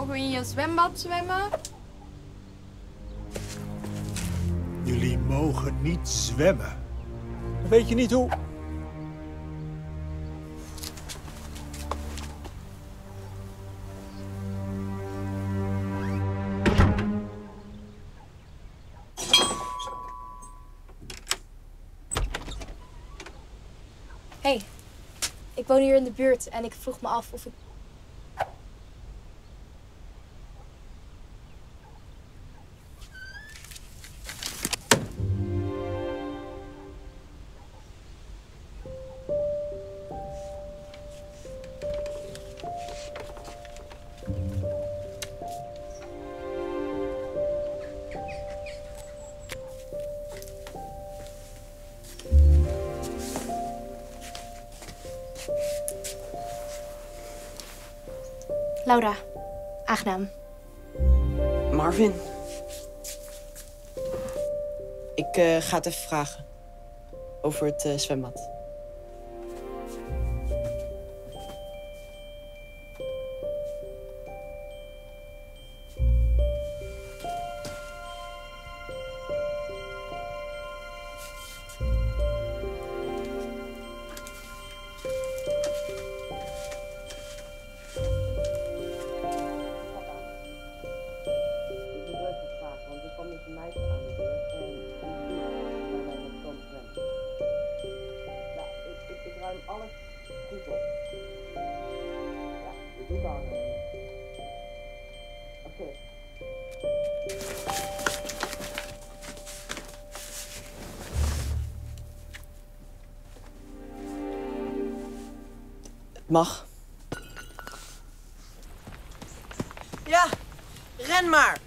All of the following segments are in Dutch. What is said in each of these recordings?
Mogen we in je zwembad zwemmen? Jullie mogen niet zwemmen. Weet je niet hoe? Hey, ik woon hier in de buurt en ik vroeg me af of ik... Laura, aangenaam. Marvin. Ik ga het even vragen. Over het zwembad. Mag. Ja, ren maar.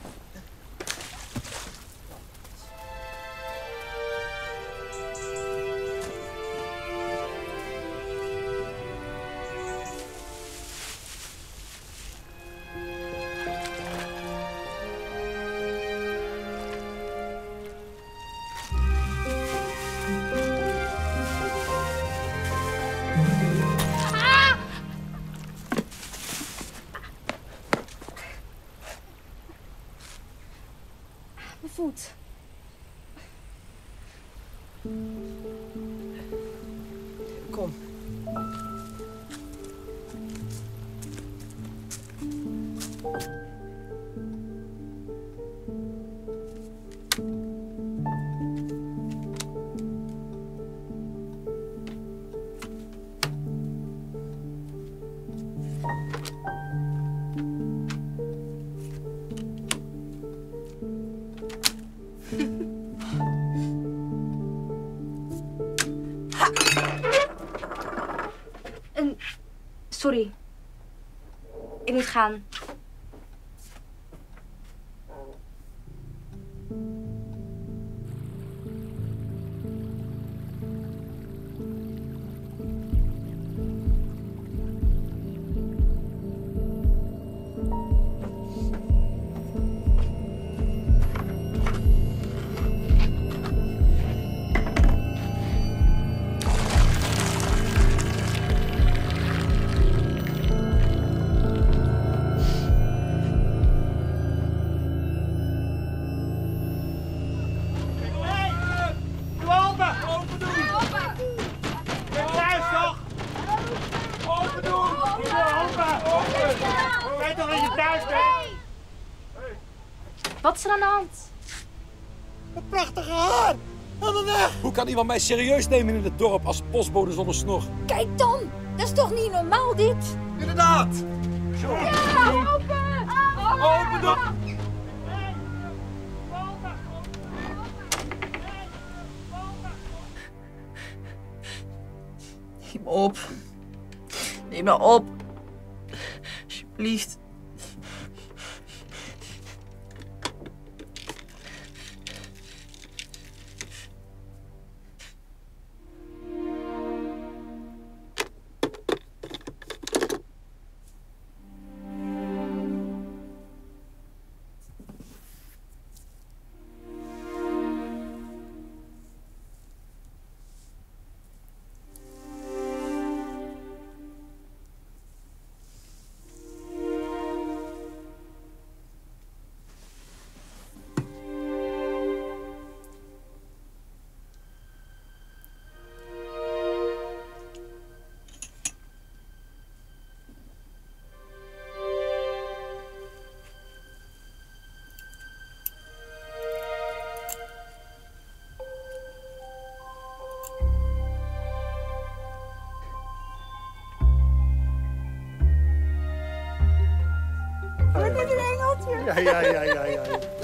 Mijn voet. Kom. Sorry. Ik moet gaan. Wat is er aan de hand? Een prachtige haar! Helemaal weg! Hoe kan iemand mij serieus nemen in het dorp als postbode zonder snor? Kijk dan! Dat is toch niet normaal, dit? Inderdaad! Ja, open! Open dan! Neem me op. Neem me op. Alsjeblieft. Ja.